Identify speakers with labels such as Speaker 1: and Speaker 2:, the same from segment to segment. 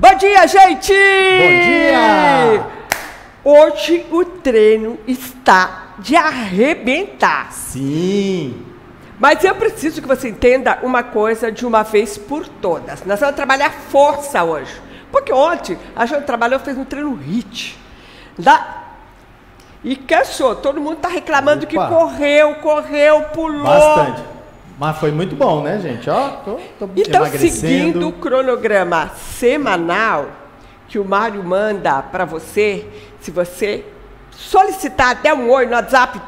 Speaker 1: Bom dia, gente!
Speaker 2: Bom dia!
Speaker 1: Hoje o treino está de arrebentar.
Speaker 2: Sim!
Speaker 1: Mas eu preciso que você entenda uma coisa de uma vez por todas. Nós vamos trabalhar força hoje. Porque ontem a gente trabalhou, fez um treino HIIT. E cansou. Todo mundo está reclamando que correu, pulou.
Speaker 2: Bastante. Mas foi muito bom, né, gente? Ó, tô
Speaker 1: então,
Speaker 2: emagrecendo.
Speaker 1: seguindo o cronograma semanal que o Mário manda para você, se você solicitar, dê um oi no WhatsApp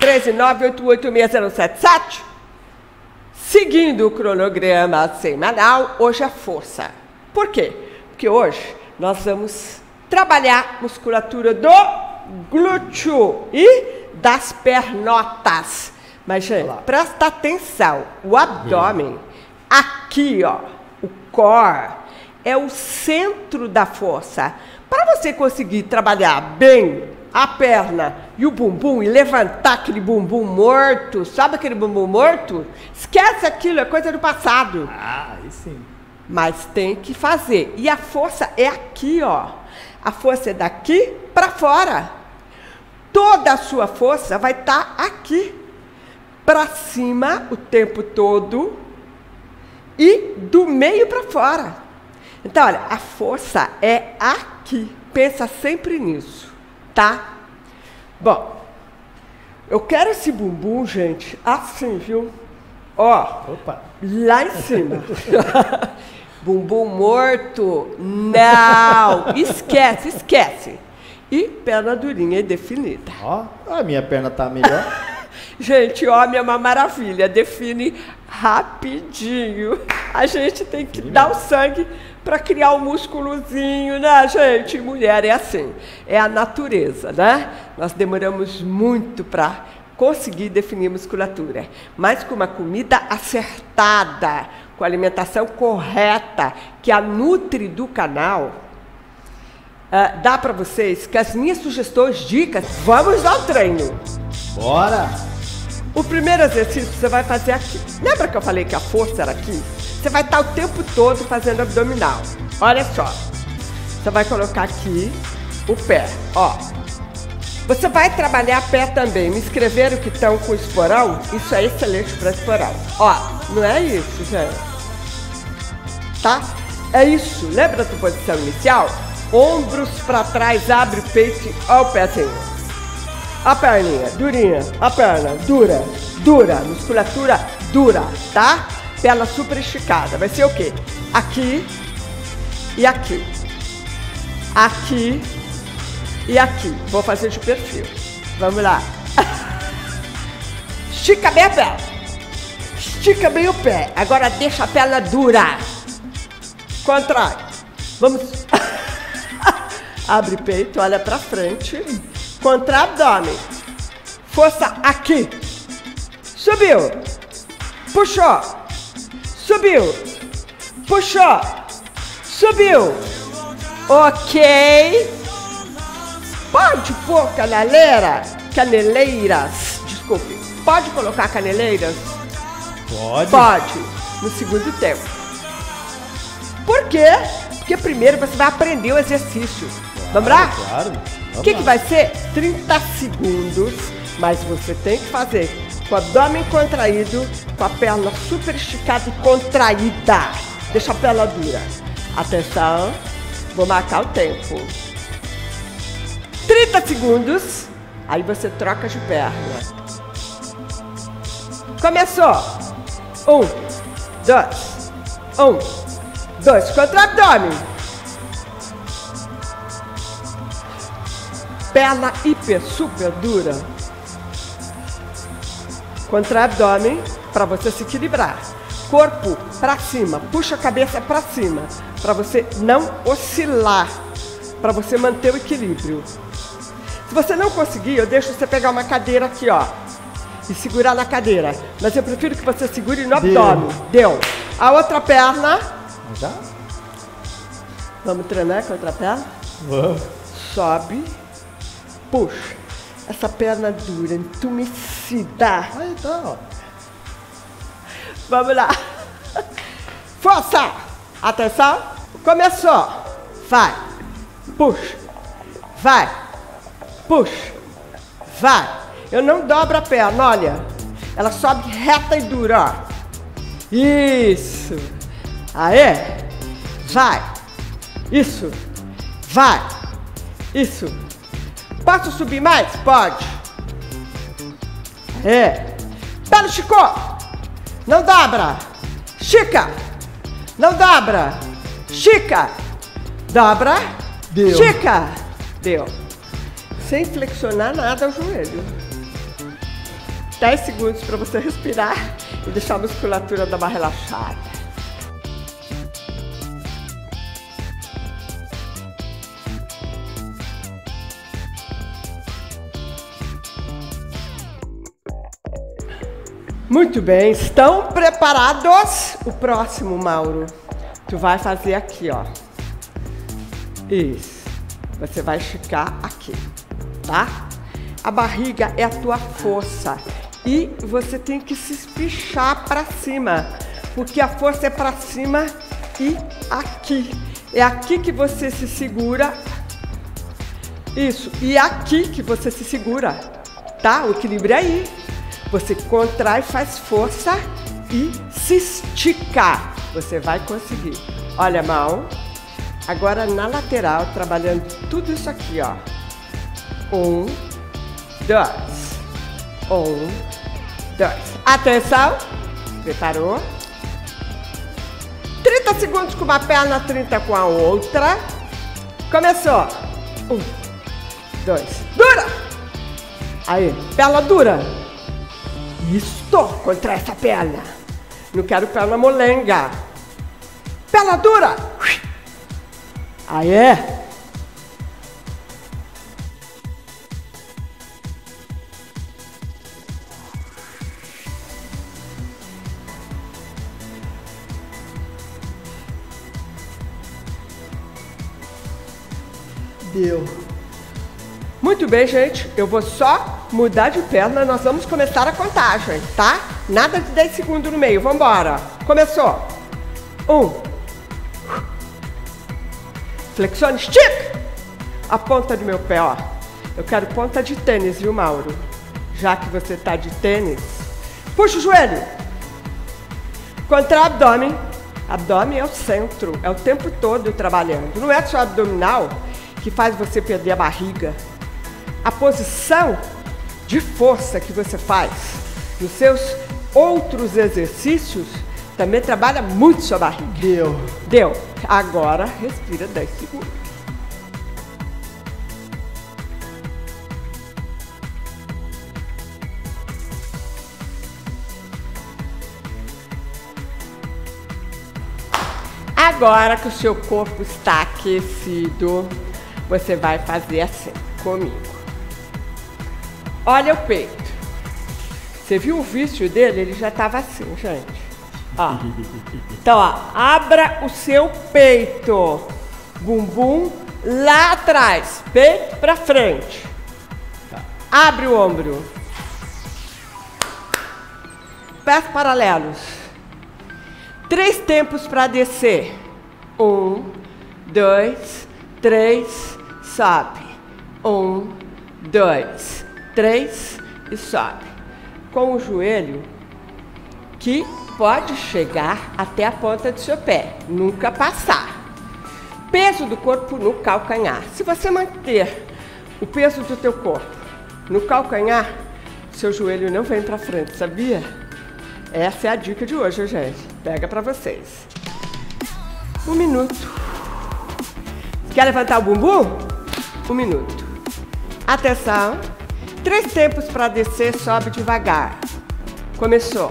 Speaker 1: 139886077, seguindo o cronograma semanal, hoje é força. Por quê? Porque hoje nós vamos trabalhar musculatura do glúteo e das pernotas. Mas, gente, presta atenção, o abdômen, aqui, ó, o core, é o centro da força. Para você conseguir trabalhar bem a perna e o bumbum e levantar aquele bumbum morto, sabe aquele bumbum morto? Esquece aquilo, é coisa do passado.
Speaker 2: Ah, aí sim.
Speaker 1: Mas tem que fazer. E a força é aqui, ó. A força é daqui para fora. Toda a sua força vai estar aqui. Para cima o tempo todo e do meio para fora. Então, olha, a força é aqui. Pensa sempre nisso, tá? Bom, eu quero esse bumbum, gente, assim, viu? Ó,
Speaker 2: opa,
Speaker 1: lá em cima. Bumbum morto, não, esquece. E perna durinha e definida.
Speaker 2: Ó, a minha perna tá melhor.
Speaker 1: Gente, homem é uma maravilha, define rapidinho. A gente tem que dar o sangue para criar um músculozinho, né, gente? Mulher é assim, é a natureza, né? Nós demoramos muito para conseguir definir musculatura, mas com uma comida acertada, com a alimentação correta, que a Nutri do canal dá para vocês, que as minhas sugestões, dicas, vamos ao treino.
Speaker 2: Bora!
Speaker 1: O primeiro exercício você vai fazer aqui. Lembra que eu falei que a força era aqui? Você vai estar o tempo todo fazendo abdominal. Olha só. Você vai colocar aqui o pé, ó. Você vai trabalhar pé também. Me escreveram que estão com esporão? Isso é excelente para esporão. Ó, não é isso, gente. Tá? É isso. Lembra da posição inicial? Ombros para trás, abre o peito, ó o pezinho. A perninha, durinha, a perna, dura, musculatura dura, tá? Perna super esticada, vai ser o quê? Aqui e aqui. Aqui e aqui. Vou fazer de perfil. Vamos lá. Estica bem a perna. Estica bem o pé. Agora deixa a perna dura. Contrai. Vamos. Abre o peito, olha pra frente. Contra abdômen. Força aqui. Subiu. Puxou. Subiu. Puxou. Subiu. Ok. Pode pôr caneleiras. Desculpe. Pode colocar caneleiras?
Speaker 2: Pode.
Speaker 1: Pode. No segundo tempo. Por quê? Porque primeiro você vai aprender o exercício. Vamos lá?
Speaker 2: Claro.
Speaker 1: O que vai ser? 30 segundos, mas você tem que fazer com o abdômen contraído, com a perna super esticada e contraída. Deixa a perna dura. Atenção, vou marcar o tempo. 30 segundos, aí você troca de perna. Começou. 1, 2, contra o abdômen. Perna hiper, super dura. Contra abdômen, para você se equilibrar. Corpo para cima, puxa a cabeça para cima, para você não oscilar, para você manter o equilíbrio. Se você não conseguir, eu deixo você pegar uma cadeira aqui, ó, e segurar na cadeira. Mas eu prefiro que você segure no abdômen. Deu. A outra perna.
Speaker 2: Já?
Speaker 1: Vamos treinar com a outra perna?
Speaker 2: Vamos.
Speaker 1: Sobe. Puxa, essa perna dura, entumecida.
Speaker 2: Aí tá, ó.
Speaker 1: Vamos lá. Força! Atenção. Começou. vai, puxa, vai, puxa, vai. Eu não dobro a perna, olha. Ela sobe reta e dura, ó. Isso. Aê. Vai. Isso. Vai. Isso. Posso subir mais? Pode. Aê. Pé no Chico. Não dobra. Chica. Não dobra. Chica. Dobra.
Speaker 2: Deu.
Speaker 1: Chica. Deu. Sem flexionar nada o joelho. 10 segundos para você respirar e deixar a musculatura dar uma relaxada. Muito bem, estão preparados? O próximo, Mauro, tu vai fazer aqui, ó. Isso. Você vai esticar aqui, tá? A barriga é a tua força e você tem que se espichar para cima, porque a força é para cima e aqui. É aqui que você se segura. Isso, e aqui que você se segura, tá? O equilíbrio é aí. Você contrai, faz força e se estica. Você vai conseguir. Olha a mão. Agora na lateral, trabalhando tudo isso aqui, ó. 1, 2. 1, 2. Atenção. Preparou? 30 segundos com uma perna, 30 com a outra. Começou. 1, 2. Dura. Aí, perna dura. Isto, contrai essa perna. Não quero perna molenga. Perna dura. Aê.
Speaker 2: Deu.
Speaker 1: Muito bem, gente. Eu vou só mudar de perna. Nós vamos começar a contagem, tá? Nada de 10 segundos no meio. Vamos embora. Começou. 1. Flexione, estica. A ponta do meu pé, ó. Eu quero ponta de tênis, viu, Mauro? Já que você tá de tênis. Puxa o joelho. Contrai o abdômen. Abdômen é o centro. É o tempo todo trabalhando. Não é só abdominal que faz você perder a barriga. A posição de força que você faz nos seus outros exercícios também trabalha muito sua barriga.
Speaker 2: Deu.
Speaker 1: Deu. Agora respira 10 segundos. Agora que o seu corpo está aquecido, você vai fazer assim comigo. Olha o peito. Você viu o vício dele? Ele já estava assim, gente. Ó. Então, ó, abra o seu peito. Bumbum lá atrás. Peito pra frente. Abre o ombro. Pés paralelos. 3 tempos para descer. 1, 2, 3, sobe. 1, 2, 3 e sobe. Com o joelho que pode chegar até a ponta do seu pé, nunca passar. Peso do corpo no calcanhar. Se você manter o peso do teu corpo no calcanhar, seu joelho não vem para frente, sabia? Essa é a dica de hoje, gente. Pega para vocês. 1 minuto. Quer levantar o bumbum? 1 minuto. Atenção. 3 tempos para descer, sobe devagar. Começou.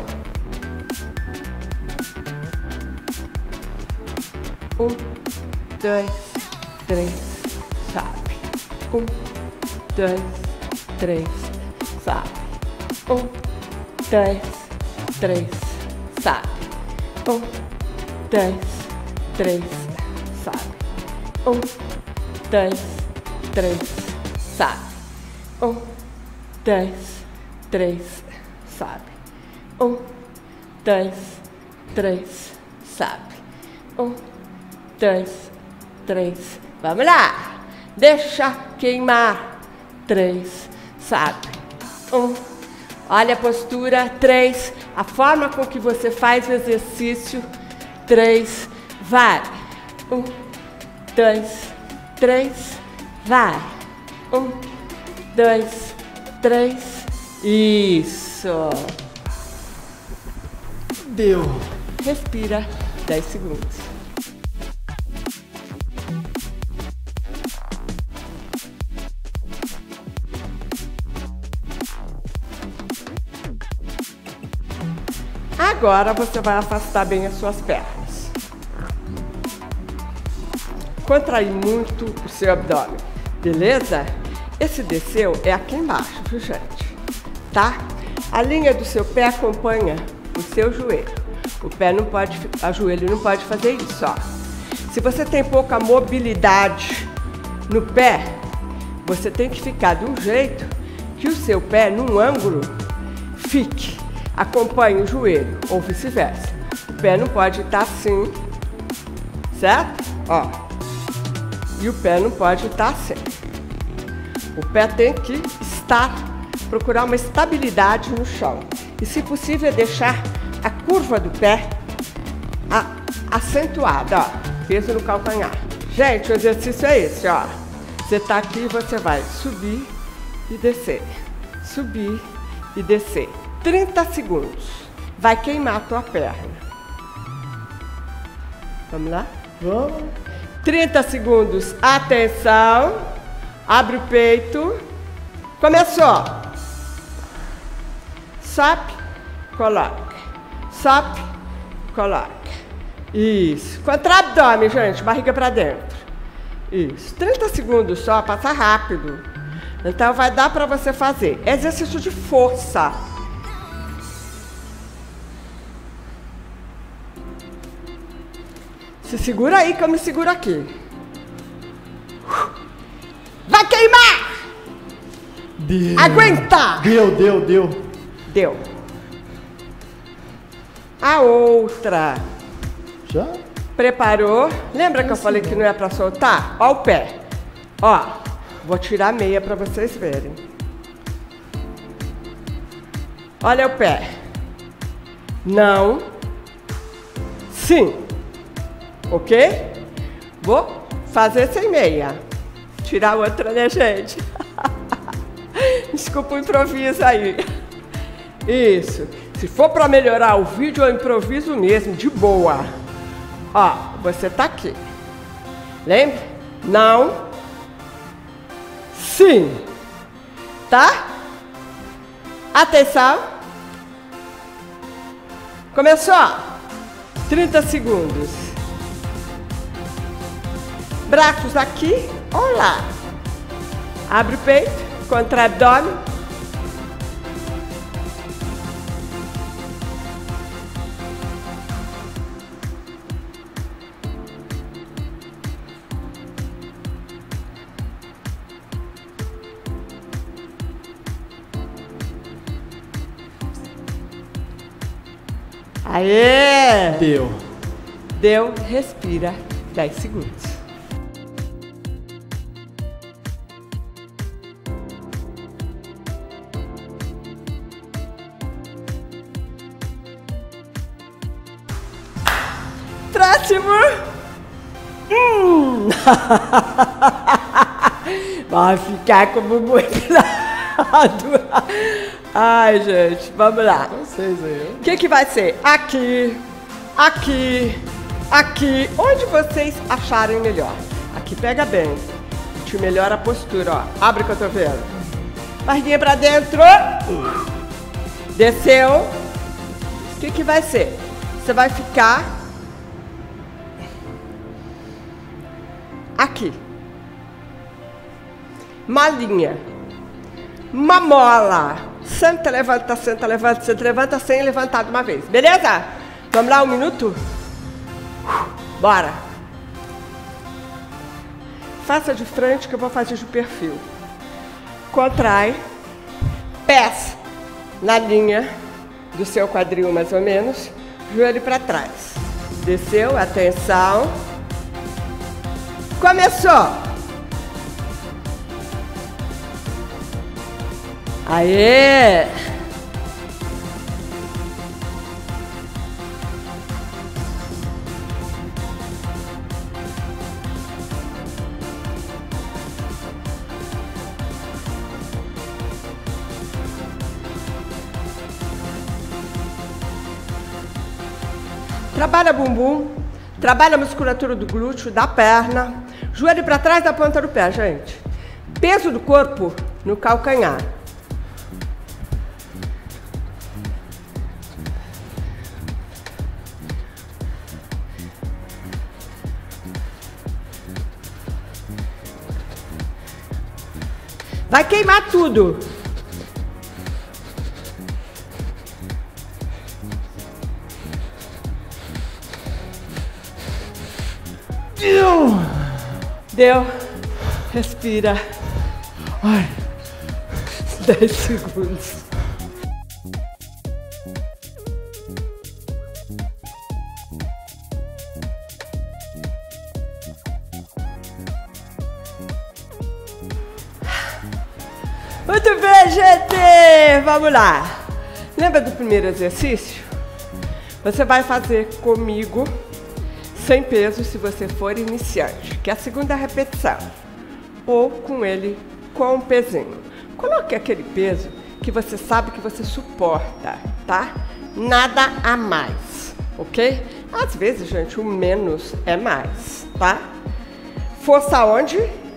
Speaker 1: 1, 2, 3, sobe. 1, 2, 3, sobe. 1, 2, 3, sobe. 1, 2, 3, sobe. 1, 2, 3, sobe. 1, 2, 3, sobe. 1, 2, 3, sobe. 1, 2, 3. Vamos lá. Deixa queimar. 3. Sabe. 1. Olha a postura. 3. A forma com que você faz o exercício. 3. Vai. 1, 2, 3. Vai. 1, 2, 3. Isso.
Speaker 2: Deu.
Speaker 1: Respira 10 segundos. Agora você vai afastar bem as suas pernas. Contrair muito o seu abdômen, beleza? Esse desceu é aqui embaixo, viu, gente? Tá? A linha do seu pé acompanha o seu joelho. O joelho não pode fazer isso, ó. Se você tem pouca mobilidade no pé, você tem que ficar de um jeito que o seu pé, num ângulo, acompanhe o joelho, ou vice-versa. O pé não pode estar assim, certo? Ó. E o pé não pode estar assim. O pé tem que procurar uma estabilidade no chão. E, se possível, deixar a curva do pé acentuada, ó. Peso no calcanhar. Gente, o exercício é esse, ó. Você tá aqui e você vai subir e descer. Subir e descer. 30 segundos. Vai queimar a tua perna. Vamos lá?
Speaker 2: Vamos.
Speaker 1: 30 segundos. Atenção. Abre o peito. Começou. Sobe, coloca. Sobe, coloca. Isso. Contra abdômen, gente. Barriga pra dentro. Isso. 30 segundos só. Passa rápido. Então vai dar pra você fazer. Exercício de força. Se segura aí que eu me seguro aqui. Vai queimar!
Speaker 2: Deu.
Speaker 1: Aguenta!
Speaker 2: Deu.
Speaker 1: Deu. A outra.
Speaker 2: Já?
Speaker 1: Preparou? Lembra que eu falei que não é pra soltar? Ó o pé. Ó, vou tirar a meia pra vocês verem. Olha o pé. Não. Sim. Ok? Vou fazer sem meia. Tirar outra, né, gente? Desculpa o improviso aí. Isso. Se for para melhorar o vídeo, eu improviso mesmo, de boa. Ó, você tá aqui. Lembra? Não. Sim. Tá? Atenção. Começou. 30 segundos. Braços aqui. Olá. Abre o peito. Contra abdômen. Aê! Deu, respira 10 segundos. Próximo! Vai ficar como muito lado. Ai, gente, vamos lá.
Speaker 2: Vocês aí.
Speaker 1: O que vai ser? Aqui, aqui, aqui. Onde vocês acharem melhor. Aqui pega bem. Te melhora a postura, ó. Abre o cotovelo. Barriguinha pra dentro. Desceu. O que vai ser? Você vai ficar aqui. Uma linha. Uma mola. Senta, levanta, senta, levanta, senta, levanta, sem levantar de uma vez. Beleza? Vamos lá, 1 minuto? Bora. Faça de frente que eu vou fazer de perfil. Contrai. Pés na linha do seu quadril, mais ou menos. Joelho para trás. Desceu, atenção. Começou! Aê! Trabalha bumbum, trabalha a musculatura do glúteo, da perna, joelho para trás da ponta do pé, gente. Peso do corpo no calcanhar. Vai queimar tudo. Deu. Respira.
Speaker 2: Ai.
Speaker 1: 10 segundos. Muito bem, gente! Vamos lá. Lembra do primeiro exercício? Você vai fazer comigo sem peso se você for iniciante, que é a segunda repetição. Ou com ele com um pezinho. Coloque aquele peso que você sabe que você suporta, tá? Nada a mais, ok? Às vezes, gente, o menos é mais, tá? Força onde?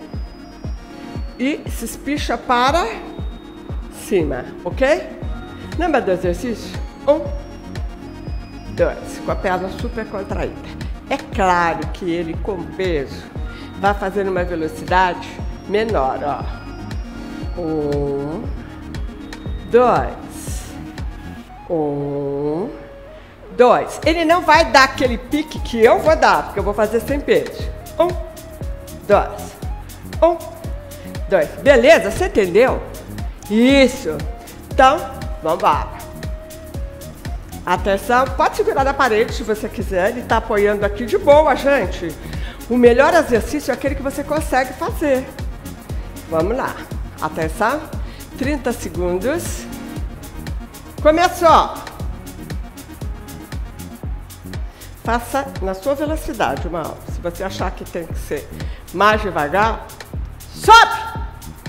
Speaker 1: E se espicha para cima, ok? Lembra do exercício? 1, 2, com a perna super contraída. É claro que ele com peso vai fazer uma velocidade menor, ó. 1, 2, 1, 2. Ele não vai dar aquele pique que eu vou dar, porque eu vou fazer sem peso. 1, 2, 1, 2. Beleza? Você entendeu? Isso. Então, vamos embora. Atenção, pode segurar na parede se você quiser, ele está apoiando aqui de boa, gente. O melhor exercício é aquele que você consegue fazer. Vamos lá. Atenção, 30 segundos. Começou. Faça na sua velocidade uma aula. Se você achar que tem que ser mais devagar, sobe!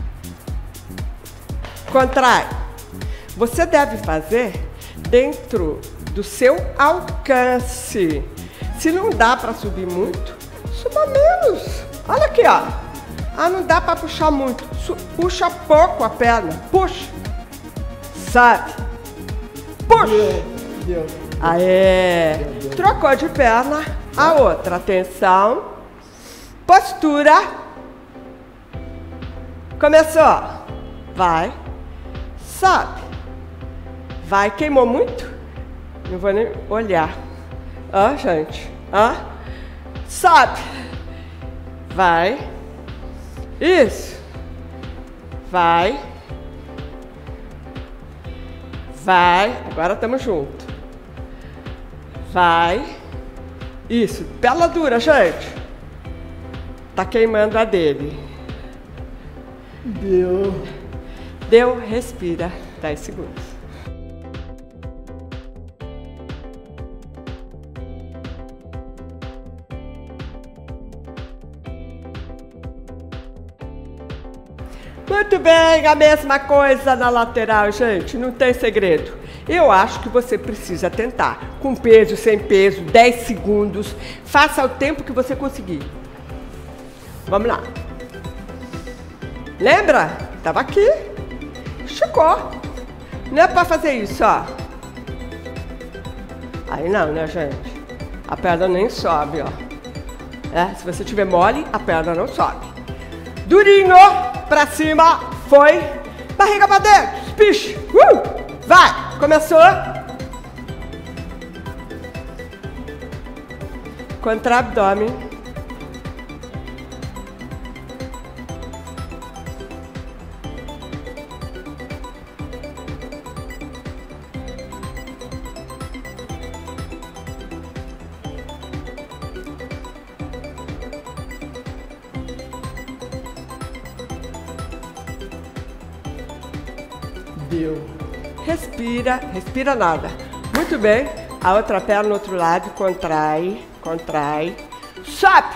Speaker 1: Contrai. Você deve fazer dentro do seu alcance. Se não dá para subir muito, suba menos. Olha aqui, ó. Ah, não dá para puxar muito. Puxa pouco a perna. Puxa. Sabe? Puxa.
Speaker 2: Deu.
Speaker 1: Aê. Trocou de perna. A outra. Atenção. Postura. Começou. Vai. Sobe. Vai, queimou muito? Não vou nem olhar. Ó, gente. Ó. Sobe. Vai. Isso. Vai. Vai. Agora estamos juntos. Vai. Isso. Pela dura, gente. Tá queimando a dele.
Speaker 2: Deu.
Speaker 1: Deu, respira. 10 segundos. Muito bem, a mesma coisa na lateral, gente, não tem segredo. Eu acho que você precisa tentar, com peso, sem peso, 10 segundos, faça o tempo que você conseguir. Vamos lá. Lembra? Tava aqui, esticou. Não é pra fazer isso, ó. Aí não, né, gente? A perna nem sobe, ó. É, se você tiver mole, a perna não sobe. Durinho, pra cima, foi. Barriga pra dentro, espiche. Vai, começou. Contra abdômen.
Speaker 2: Deu.
Speaker 1: Respira, respira nada. Muito bem. A outra perna no outro lado, contrai, contrai. Sobe.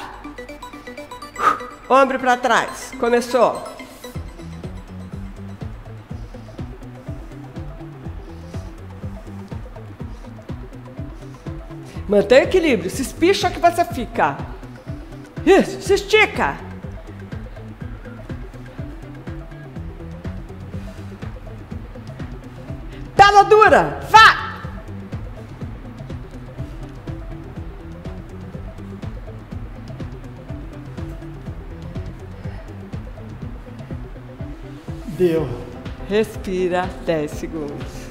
Speaker 1: Ombro para trás. Começou. Mantenha o equilíbrio. Se espicha que você fica. Isso, se estica. Perna dura. Vá.
Speaker 2: Deu.
Speaker 1: Respira 10 segundos.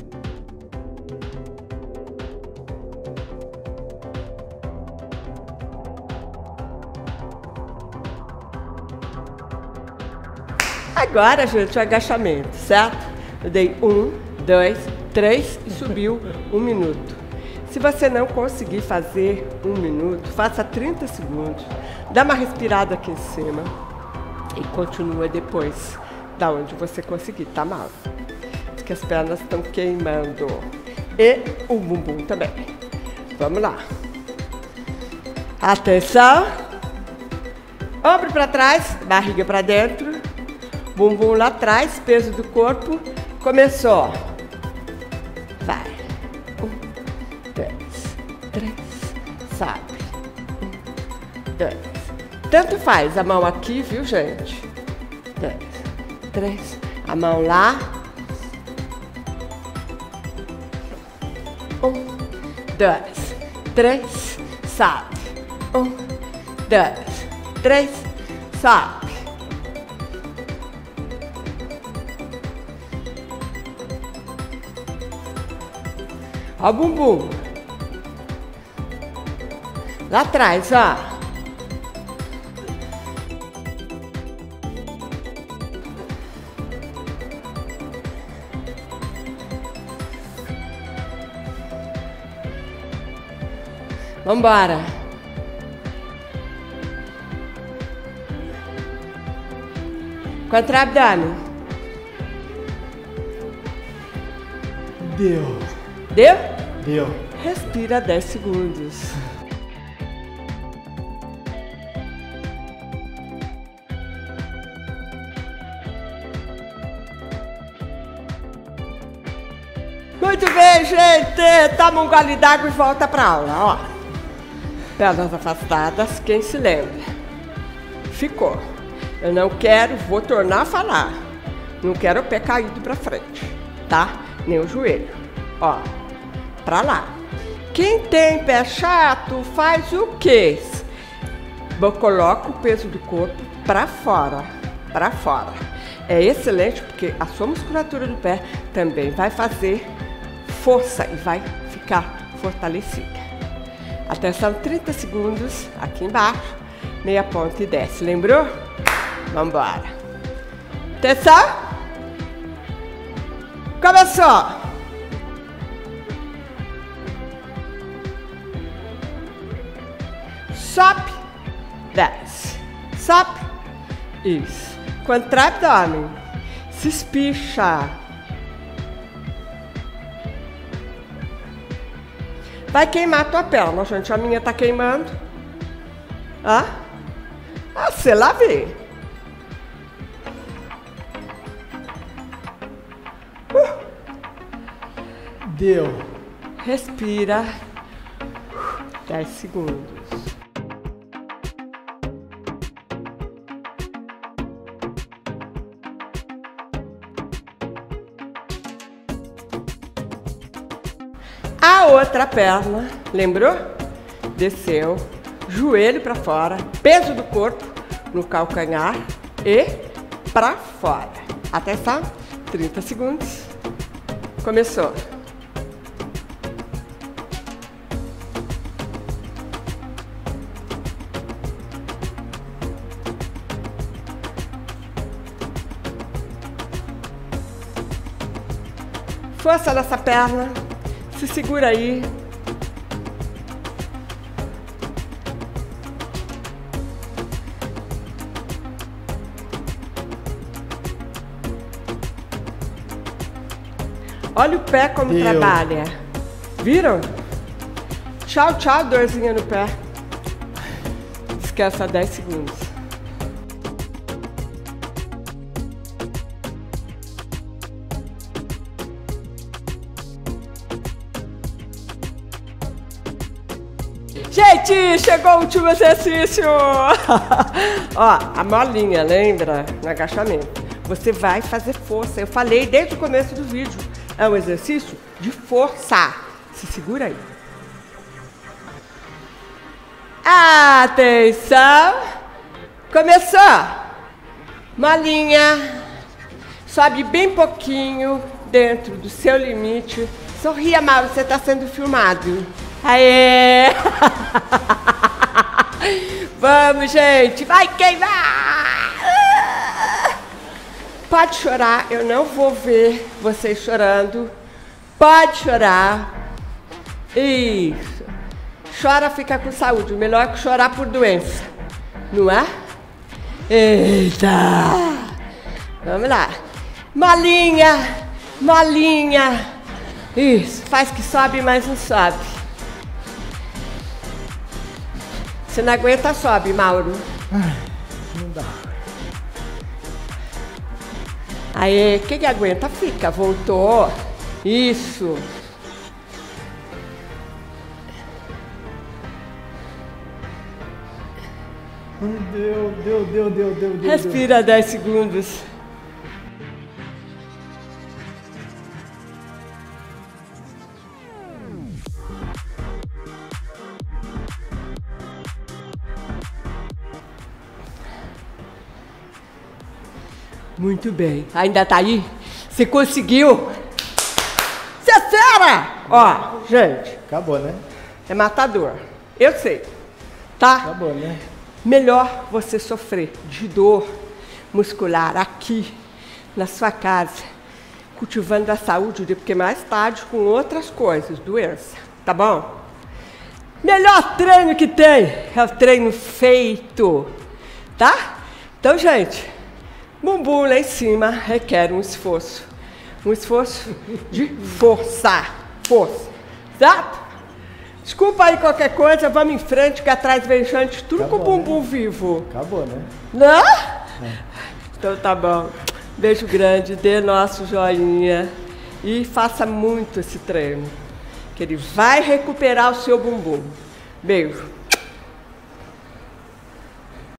Speaker 1: Agora, gente, o agachamento, certo? Eu dei 1, 2, 3 e subiu 1 minuto. Se você não conseguir fazer 1 minuto, faça 30 segundos. Dá uma respirada aqui em cima e continua depois da onde você conseguir, tá mal? Porque as pernas estão queimando. E o bumbum também. Vamos lá. Atenção. Ombro para trás, barriga para dentro. Bumbum lá atrás, peso do corpo. Começou. Vai. 1, 2, 3. Sobe. 1, 2. Tanto faz a mão aqui, viu, gente? 2, 3. A mão lá. 1, 2, 3. Sobe. 1, 2, 3. Sobe. Ó o bumbum. Lá atrás, ó. Vambora. Contra abdômen.
Speaker 2: Deu.
Speaker 1: Deu?
Speaker 2: Deu.
Speaker 1: Respira 10 segundos. Muito bem, gente. Toma um gole d'água e volta pra aula, ó. Pernas afastadas, quem se lembra? Ficou. Eu não quero, vou tornar a falar. Não quero o pé caído pra frente, tá? Nem o joelho. Ó, pra lá. Quem tem pé chato faz o quê? Coloca o peso do corpo pra fora, pra fora. É excelente porque a sua musculatura do pé também vai fazer força e vai ficar fortalecida. Atenção, 30 segundos aqui embaixo, meia ponta e desce. Lembrou? Vambora. Atenção. Começou. Sobe, desce, sobe, isso. Contrai o abdômen, se espicha. Vai queimar a tua perna, gente. A minha tá queimando. Ah, você lá vê.
Speaker 2: Deu.
Speaker 1: Respira. 10 segundos. A outra perna, lembrou? Desceu, joelho para fora, peso do corpo no calcanhar e para fora. Atenção, 30 segundos. Começou. Força nessa perna. Se segura aí. Olha o pé como trabalha. Viram? Tchau, tchau, dorzinha no pé. Esquece a 10 segundos. Gente, chegou o último exercício! Ó, a molinha, lembra? No agachamento. Você vai fazer força. Eu falei desde o começo do vídeo. É um exercício de força. Se segura aí. Atenção! Começou! Molinha. Sobe bem pouquinho dentro do seu limite. Sorria, Mauro, você está sendo filmado. Aê! Vamos, gente! Vai queimar! Pode chorar, eu não vou ver vocês chorando. Pode chorar. Isso. Chora, fica com saúde. O melhor é que chorar por doença. Não é? Eita! Vamos lá. Molinha, molinha. Isso, faz que sobe, mas não sobe. Você não aguenta, sobe, Mauro.
Speaker 2: Não dá.
Speaker 1: Aí, quem aguenta, fica. Voltou. Isso.
Speaker 2: Deu.
Speaker 1: Respira 10 segundos. Muito bem. Ainda tá aí? Você conseguiu? Você é fera! Ó, gente.
Speaker 2: Acabou, né?
Speaker 1: É matador. Eu sei. Tá?
Speaker 2: Acabou, né?
Speaker 1: Melhor você sofrer de dor muscular aqui na sua casa, cultivando a saúde, porque mais tarde com outras coisas, doença. Tá bom? Melhor treino que tem é o treino feito. Tá? Então, gente. Bumbum lá em cima requer um esforço de força, certo? Desculpa aí qualquer coisa, vamos em frente, que atrás vem gente, tudo acabou, com o bumbum vivo.
Speaker 2: Acabou, né?
Speaker 1: Não? É. Então tá bom. Beijo grande, dê nosso joinha e faça muito esse treino, que ele vai recuperar o seu bumbum. Beijo.